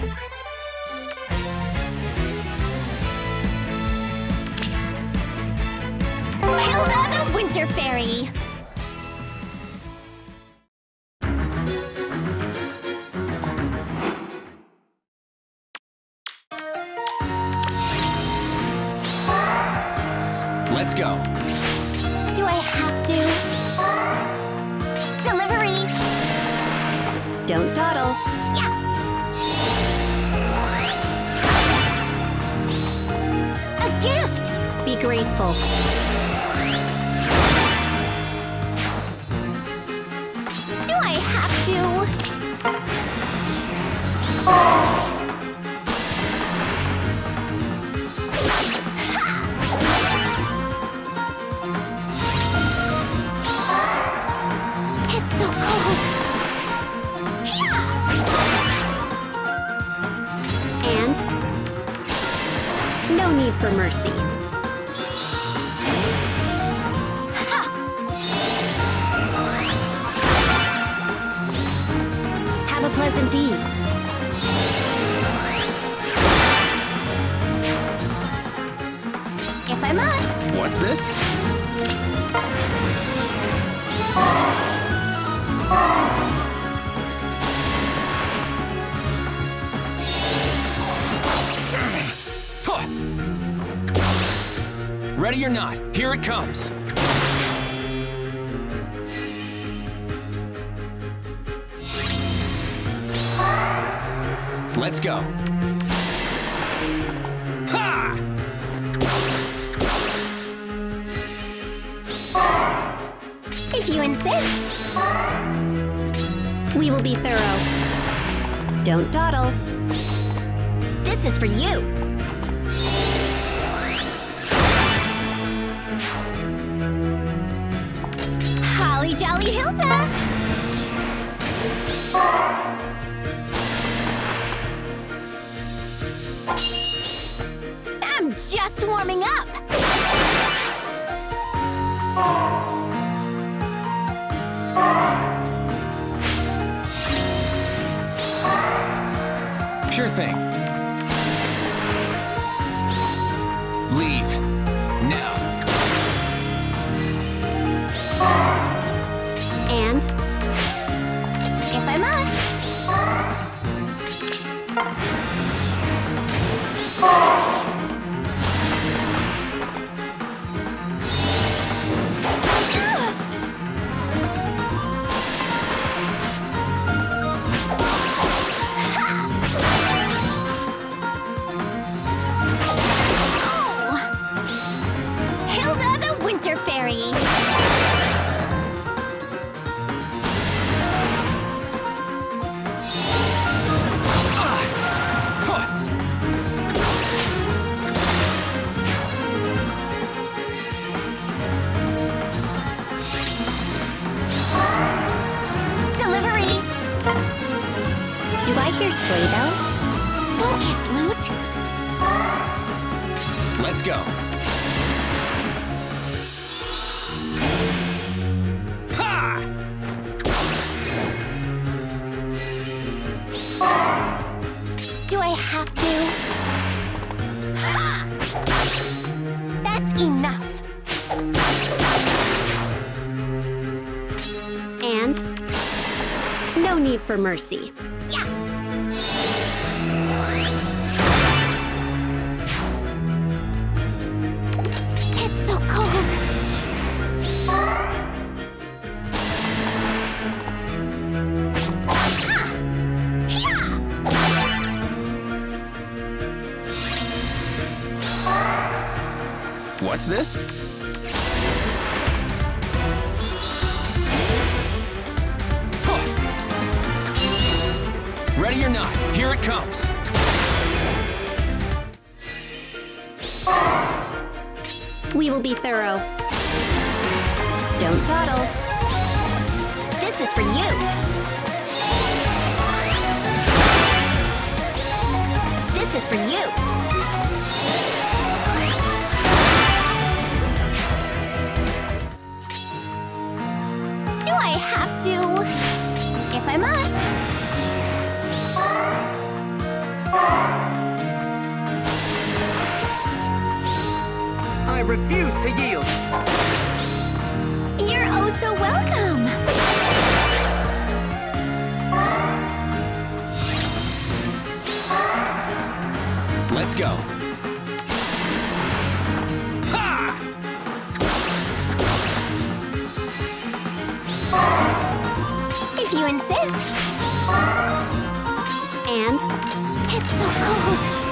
Hilda the Winter Fairy! Let's go. Do I have to? Delivery! Don't dawdle. Yeah! A gift! Be grateful. Do I have to? It's so cold. And no need for mercy. Have a pleasant eve. If I must. What's this? Ready or not, here it comes. Let's go. Ha! If you insist. We will be thorough. Don't dawdle. This is for you. Holly Jolly Hilda! I'm just warming up! Sure thing. Leave. Now. And if I must. Hilda the Winter Fairy! Delivery! Do I hear sleigh bells? Focus, Lute! Let's go. Ha! Do I have to? Ha! That's enough. And no need for mercy. Yeah. It's so cold. What's this? Ready or not, here it comes. We will be thorough. Don't dawdle. This is for you. This is for you. Do I have to? If I must. refuse to yield. You're oh so welcome! Let's go. Ha! If you insist. And it's so cold.